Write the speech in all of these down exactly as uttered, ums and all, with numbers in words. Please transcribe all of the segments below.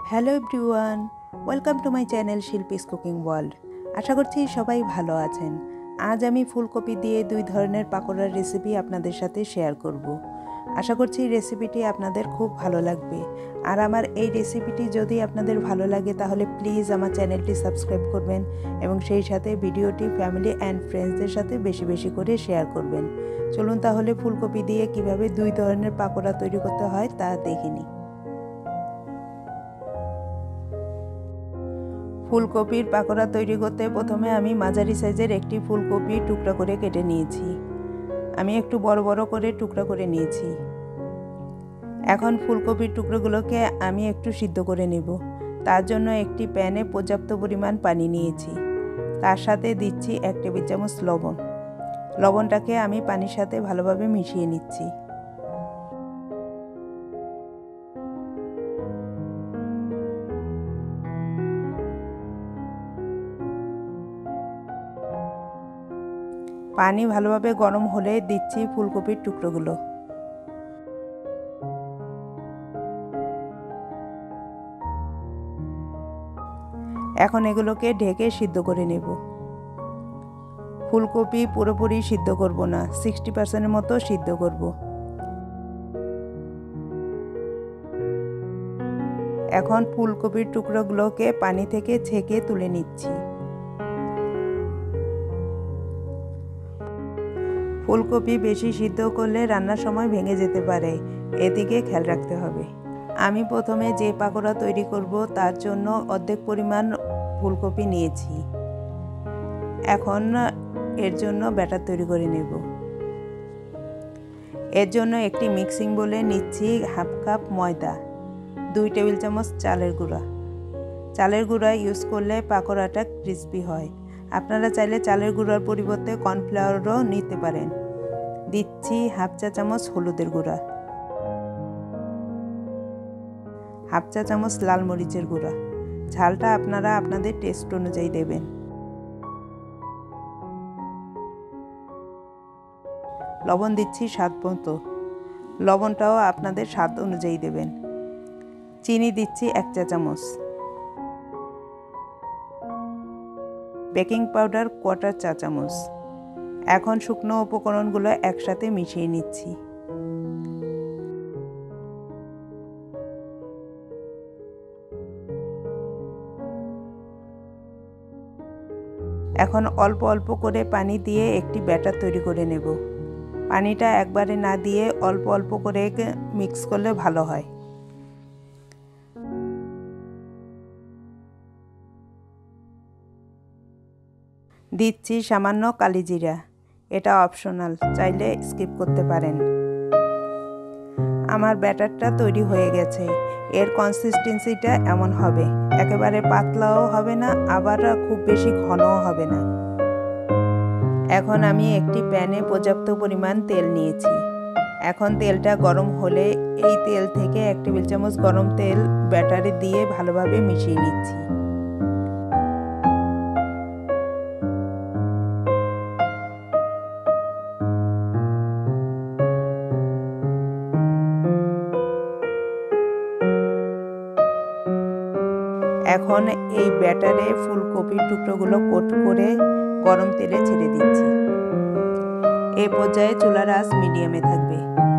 Hello everyone, welcome to my channel Shilpi's cooking world. আশা করছি সবাই ভালো আছেন। আজ আমি ফুলকপি দিয়ে দুই ধরনের পাকোড়ার রেসিপি আপনাদের সাথে শেয়ার করব। আশা করছি রেসিপিটি আপনাদের খুব ভালো লাগবে। আর আমার এই রেসিপিটি যদি আপনাদের ভালো লাগে তাহলে প্লিজ আমার চ্যানেলটি সাবস্ক্রাইব করবেন এবং সেই সাথে ভিডিওটি ফ্যামিলি অ্যান্ড ফ্রেন্ডসদের সাথে বেশি বেশি করে শেয়ার করবেন। চলুন তাহলে ফুলকপি দিয়ে কিভাবে দুই ধরনের পাকোড়া তৈরি করতে হয় তা দেখে নিই। ফুলকপির পাকোড়া তৈরি করতে প্রথমে আমি মাঝারি সাইজের একটি ফুলকপি টুকরা করে কেটে নিয়েছি। আমি একটু বড় বড় করে টুকরা করে নিয়েছি। এখন ফুলকপির টুকরোগুলোকে আমি একটু সিদ্ধ করে নেব। তার জন্য একটি প্যানে পর্যাপ্ত পরিমাণ পানি নিয়েছি। তার সাথে দিচ্ছি এক টেবিল চামচ লবণ। লবণটাকে আমি পানির সাথে ভালোভাবে মিশিয়ে নিচ্ছি। পানি ভালোভাবে গরম হলে দিচ্ছি ফুলকপির টুকরোগুলো। এখন এগুলোকে ঢেকে সিদ্ধ করে নেব। ফুলকপি পুরোপুরি সিদ্ধ করব না, সিক্সটি পার্সেন্টের মতো সিদ্ধ করব। এখন ফুলকপির টুকরোগুলোকে পানি থেকে ছেঁকে তুলে নিচ্ছি। ফুলকপি বেশি সিদ্ধ করলে রান্নার সময় ভেঙে যেতে পারে, এদিকে খেয়াল রাখতে হবে। আমি প্রথমে যে পাকোড়া তৈরি করব তার জন্য অর্ধেক পরিমাণ ফুলকপি নিয়েছি। এখন এর জন্য ব্যাটার তৈরি করে নেব। এর জন্য একটি মিক্সিং বোলে নিচ্ছি হাফ কাপ ময়দা, দুই টেবিল চামচ চালের গুঁড়া। চালের গুঁড়া ইউজ করলে পাকোড়াটা ক্রিস্পি হয়। আপনারা চাইলে চালের গুঁড়ার পরিবর্তে কর্নফ্লাওয়ারও নিতে পারেন। দিচ্ছি হাফ চা চামচ হলুদের গুঁড়া, হাফ চা চামচ লাল মরিচের গুঁড়া। ঝালটা আপনারা আপনাদের টেস্ট অনুযায়ী দেবেন। লবণ দিচ্ছি স্বাদ মতো, লবণটাও আপনাদের স্বাদ অনুযায়ী দেবেন। চিনি দিচ্ছি এক চা চামচ, বেকিং পাউডার কোয়ার্টার চা চামচ। এখন শুকনো উপকরণগুলো একসাথে মিশিয়ে নিচ্ছি। এখন অল্প অল্প করে পানি দিয়ে একটি ব্যাটার তৈরি করে নেব। পানিটা একবারে না দিয়ে অল্প অল্প করে মিক্স করলে ভালো হয়। দিচ্ছি সামান্য কালিজিরা, এটা অপশনাল, চাইলে স্কিপ করতে পারেন। আমার ব্যাটারটা তৈরি হয়ে গেছে। এর কনসিস্টেন্সিটা এমন হবে, একেবারে পাতলাও হবে না, আবার খুব বেশি ঘনও হবে না। এখন আমি একটি প্যানে পর্যাপ্ত পরিমাণ তেল নিয়েছি। এখন তেলটা গরম হলে এই তেল থেকে এক টেবিল চামচ গরম তেল ব্যাটারে দিয়ে ভালোভাবে মিশিয়ে নিচ্ছি। এখন এই ব্যাটারে ফুলকপির টুকরোগুলো কোট করে গরম তেলে ছেড়ে দিচ্ছি। এই পর্যায়ে চুলার আঁচ মিডিয়ামে থাকবে।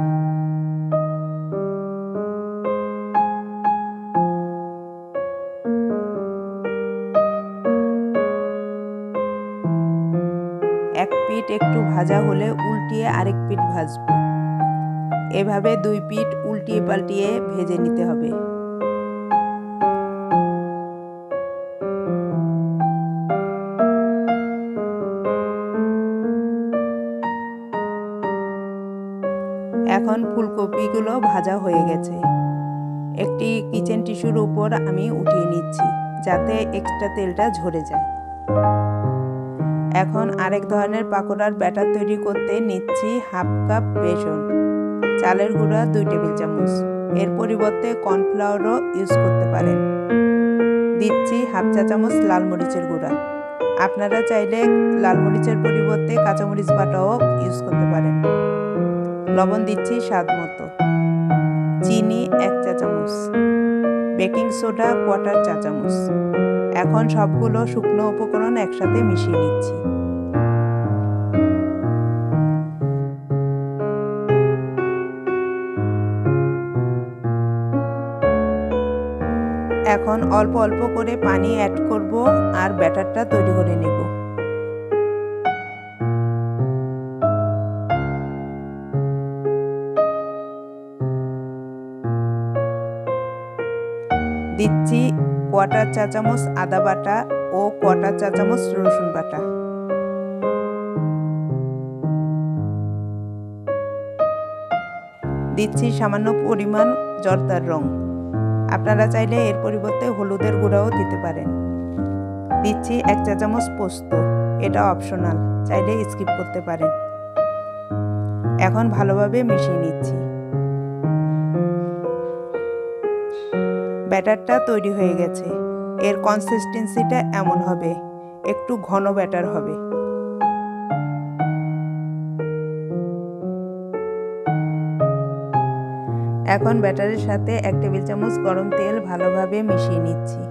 এক পিঠ একটু ভাজা হলে উল্টিয়ে আরেক পিঠ ভাজবো। এভাবে দুই পিঠ উল্টিয়ে পাল্টিয়ে ভেজে নিতে হবে। এখন ফুলকপিগুলো ভাজা হয়ে গেছে। একটি কিচেন টিস্যুর উপর আমি উঠিয়ে নিচ্ছি যাতে এক্সট্রা তেলটা ঝরে যায়। এখন আরেক ধরনের পাকোড়ার ব্যাটার তৈরি করতে নিচ্ছি হাফ কাপ বেসন, চালের গুঁড়া দুই টেবিল চামচ, এর পরিবর্তে কর্নফ্লাওয়ারও ইউজ করতে পারেন। দিচ্ছি হাফ চা চামচ লাল মরিচের গুঁড়া। আপনারা চাইলে লাল মরিচের পরিবর্তে কাঁচামরিচ বাটাও ইউজ করতে পারেন। লবণ দিচ্ছি স্বাদ মতো, চিনি এক চা চামচ, বেকিং সোডা কোয়ার্টার চা চামচ। এখন সবগুলো শুকনো উপকরণ একসাথে মিশিয়ে নিচ্ছি। এখন অল্প অল্প করে পানি অ্যাড করব আর ব্যাটারটা তৈরি করে নেব। দিচ্ছি কোয়ার্টার চা চামচ আদা বাটা ও কোয়ার্টার চা চামচ রসুন বাটা। দিচ্ছি সামান্য পরিমাণ জর্দার রং, আপনারা চাইলে এর পরিবর্তে হলুদের গুঁড়াও দিতে পারেন। দিচ্ছি এক চা চামচ পোস্ত, এটা অপশনাল, চাইলে স্কিপ করতে পারেন। এখন ভালোভাবে মিশিয়ে নিচ্ছি। ব্যাটারটা তৈরি হয়ে গেছে। এর কনসিস্টেন্সিটা এমন হবে, একটু ঘন ব্যাটার হবে। এখন ব্যাটারের সাথে এক টেবিল চামচ গরম তেল ভালোভাবে মিশিয়ে নিচ্ছি।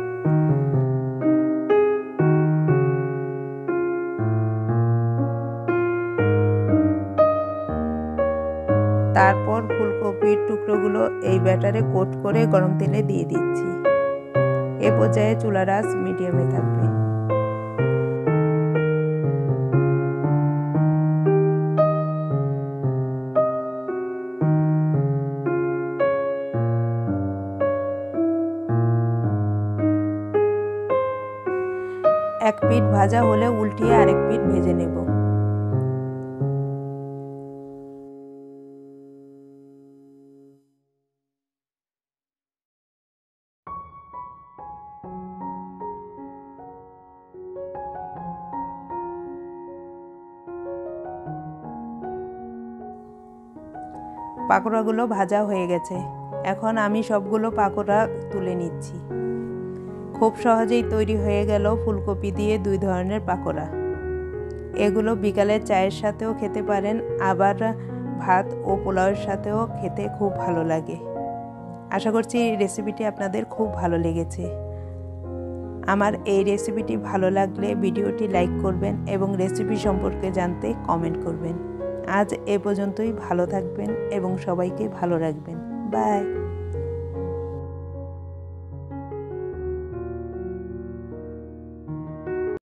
তারপর ফুলকপির টুকরোগুলো এই ব্যাটারে কোট করে গরম তেলে দিয়ে দিচ্ছি। এ পর্যায়ে চুলার আঁচ মিডিয়ামে থাকবে। এক পিঠ ভাজা হলে উল্টিয়ে আরেক পিঠ ভেজে নেব। পাকোড়াগুলো ভাজা হয়ে গেছে। এখন আমি সবগুলো পাকোড়া তুলে নিচ্ছি। খুব সহজেই তৈরি হয়ে গেল ফুলকপি দিয়ে দুই ধরনের পাকোড়া। এগুলো বিকালে চায়ের সাথেও খেতে পারেন, আবার ভাত ও পোলাওয়ের সাথেও খেতে খুব ভালো লাগে। আশা করছি এই রেসিপিটি আপনাদের খুব ভালো লেগেছে। আমার এই রেসিপিটি ভালো লাগলে ভিডিওটি লাইক করবেন এবং রেসিপি সম্পর্কে জানতে কমেন্ট করবেন। আজ এ পর্যন্তই, ভালো থাকবেন এবং সবাইকে ভালো রাখবেন। বাই।